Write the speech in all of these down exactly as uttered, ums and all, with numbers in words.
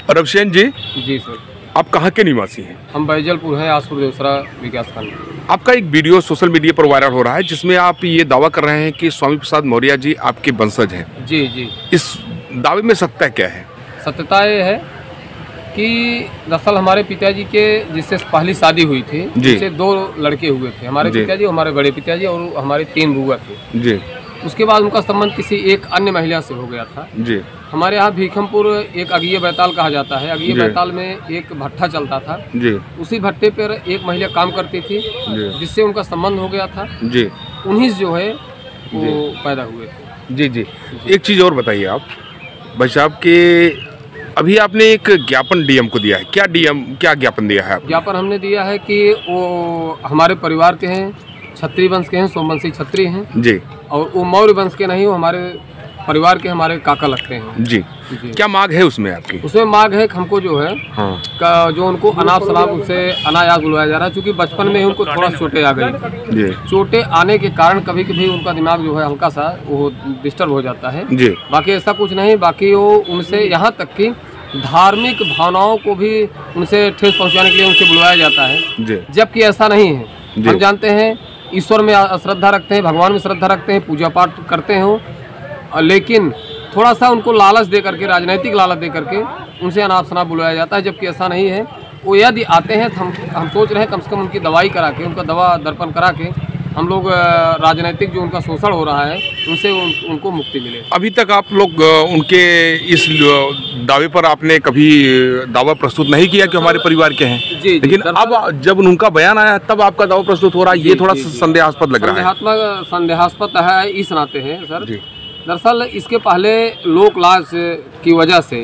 रविशेन जी जी sir. आप कहाँ के निवासी हैं? हम बैजलपुर है, आसपुर देवसरा विकास खंड। आपका एक वीडियो सोशल मीडिया पर वायरल हो रहा है जिसमें आप ये दावा कर रहे हैं कि स्वामी प्रसाद मौर्य जी आपके वंशज हैं। जी जी। इस दावे में सत्य क्या है? सत्यता ये है कि दरअसल हमारे पिताजी के जिससे पहली शादी हुई थी, जिससे दो लड़के हुए थे, हमारे पिताजी, हमारे बड़े पिताजी और हमारे तीन बुआ थे जी। उसके बाद उनका संबंध किसी एक अन्य महिला से हो गया था जी। हमारे यहाँ भीखमपुर एक अगीय बैताल कहा जाता है, अगीय बैताल में एक भट्ठा चलता था जी। उसी भट्टे पर एक महिला काम करती थी जिससे उनका संबंध हो गया था जी। उन्हीं जो है वो पैदा हुए थे जी, जी जी। एक चीज़ और बताइए आप भाई साहब के, अभी आपने एक ज्ञापन डीएम को दिया है, क्या डीएम क्या ज्ञापन दिया है? ज्ञापन हमने दिया है कि वो हमारे परिवार के हैं, छत्री वंश के हैं, सोमवंशी छत्री हैं जी। और वो मौर्य वंश के नहीं, वो हमारे परिवार के हमारे काका लगते हैं जी, जी। क्या मांग है उसमें आपकी? उसमें मांग है कि हमको जो है हाँ। का जो उनको अनाप शनाप उनसे अनायास बुलवाया जा रहा है, क्योंकि बचपन में ही उनको थोड़ा चोटें आ गई। चोटें आने के कारण कभी कभी उनका दिमाग जो है हल्का सा वो डिस्टर्ब हो जाता है जी। बाकी ऐसा कुछ नहीं, बाकी वो उनसे यहाँ तक कि धार्मिक भावनाओं को भी उनसे ठेस पहुँचाने के लिए उनसे बुलवाया जाता है, जबकि ऐसा नहीं है। हम जानते हैं ईश्वर में श्रद्धा रखते हैं, भगवान में श्रद्धा रखते हैं, पूजा पाठ करते हैं, लेकिन थोड़ा सा उनको लालच दे करके, राजनीतिक लालच दे करके उनसे अनाप शनाप बुलाया जाता है, जबकि ऐसा नहीं है। वो यदि आते हैं तो हम हम सोच रहे हैं कम से कम उनकी दवाई करा के, उनका दवा दर्पण करा के हम लोग राजनीतिक जो उनका शोषण हो रहा है उनसे उन, उनको मुक्ति मिले। अभी तक आप लोग उनके इस दावे पर आपने कभी दावा प्रस्तुत नहीं किया कि हमारे परिवार के हैं जी, जी, लेकिन अब जब उनका बयान आया तब आपका दावा प्रस्तुत हो रहा है, ये थोड़ा संदेहास्पद लग रहा है। संदेहास्पद है इस नाते है सर, दरअसल इसके पहले लोक लाज की वजह से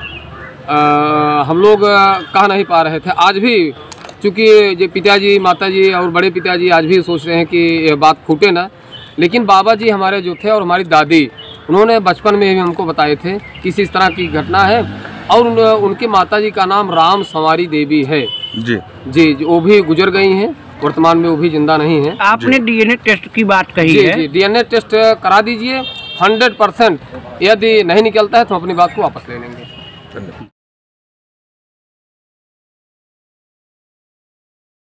आ, हम लोग कह नहीं पा रहे थे। आज भी चूँकि जो पिताजी, माताजी और बड़े पिताजी आज भी सोच रहे हैं कि ये बात फूटे ना, लेकिन बाबा जी हमारे जो थे और हमारी दादी, उन्होंने बचपन में भी हमको बताए थे कि इस तरह की घटना है। और उन, उनकी माताजी का नाम राम संवारी देवी है जी जी, वो भी गुजर गई हैं, वर्तमान में वो भी जिंदा नहीं है। आपने डीएनए टेस्ट की बात कही जी, है जी, डीएनए टेस्ट करा दीजिए, हंड्रेड परसेंट। यदि नहीं निकलता है तो अपनी बात को वापस ले लेंगे।